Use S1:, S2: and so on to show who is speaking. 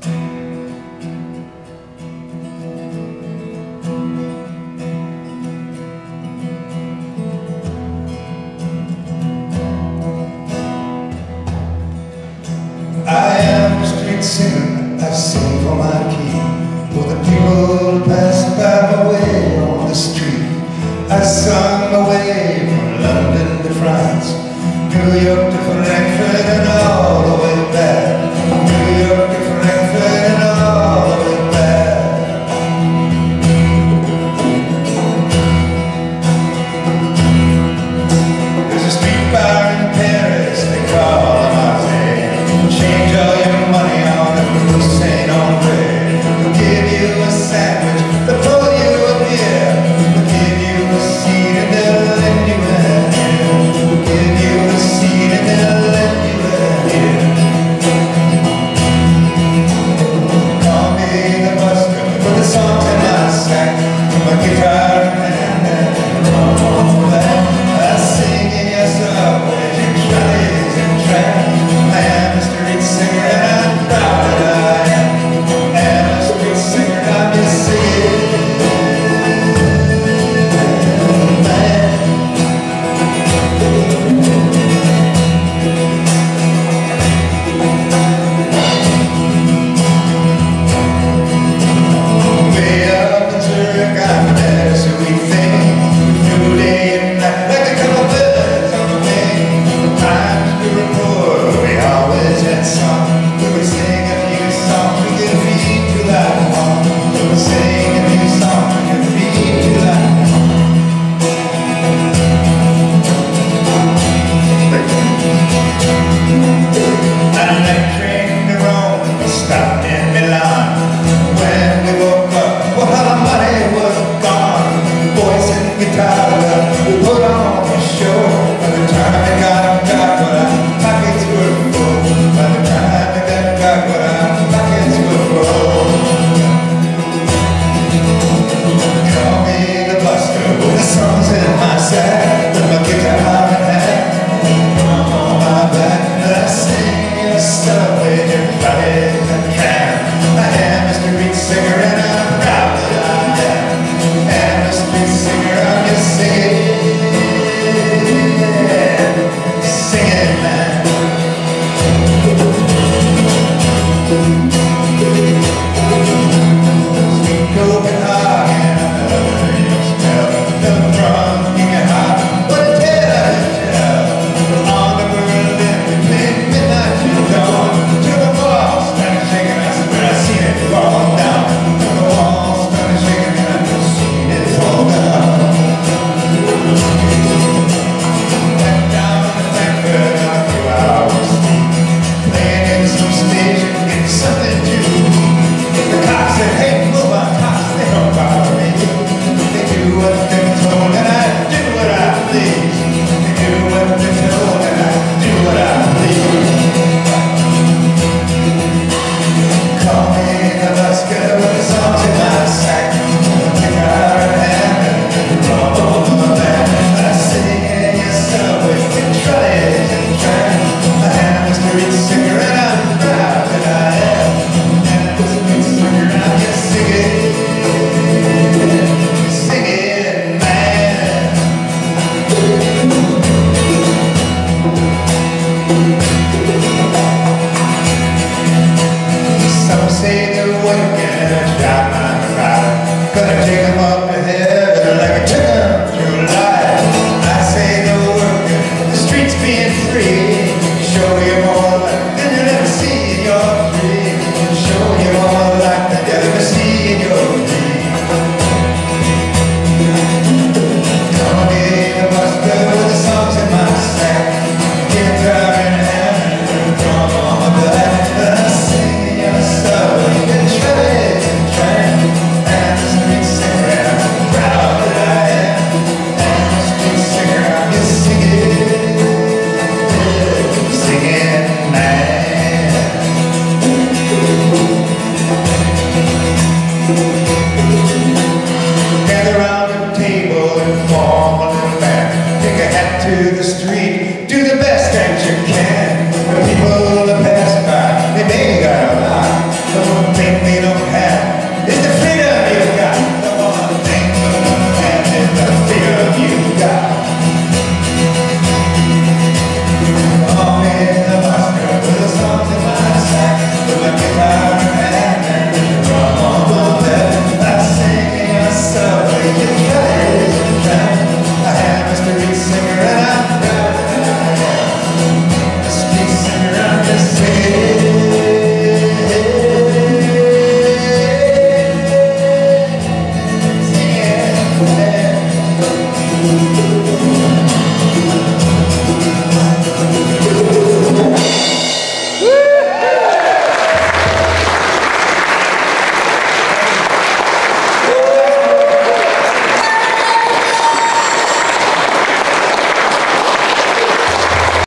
S1: I am a street singer, I sing for my key. For the people passing by my way on the street. I sung my way from London to France, New York to Frankfurt and all the way back. New York to Frankfurt and all the way back. There's a street bar in Paris they call the Marseille. Change all your money on the St. Andre. They'll give you a sandwich, they'll pull you a beer, they'll give you a seat and they'll let you in here. They'll give you a seat and they'll let you in here. Call me the busker, put the songs in my sack, my guitar in hand and drum on back. I sing in your subways, your trolleys and trams. I am a street singer and I'm proud that I am. I am a street singer, I'm just singing, man. Way up in Zurich, I'm that sweet thing. Through day and night, like a couple birds on the wing. Times we were poor, we always had some. We would sing a few songs, we could feed to that one. We would sing a few songs, we could feed to that one. A night train to Rome, we stopped in Milan. When we woke up, well, our money was gone. Voice and guitar, we put on a show. By the time we got what our pockets were full. By the time we got what our pockets were full. Call me the busker with the songs in my sack, with my guitar in hand, drum on my back. I sing a subway, your body and tram. I am a street singer and I'm proud that I am. I am a street singer, I'm just singing, singing, man. Sweet Copenhagen, you smell the drum in your heart. What a tale I tell. On the Berlin, we played midnight till dawn. To the walls started shaking, I swear I seen it fall down. To the walls started shaking, and I seen it fall down. Back down in Frankfurt, a few hours sleep, playing in some station, getting something to eat. The cops said, hey, move on, cops, they don't bother me. They do what they're told, and I do what I please. They do what they're told, and I do what I please. Call me the busker with the songs in my sack, with my guitar in hand and drum on my back. I sing in your subway, in trolleys and trams. I am a street singer and I'm proud that I am. I am a street singer and I'm just singing, singing, man. Some say they're working at a job 9 to 5, gonna take a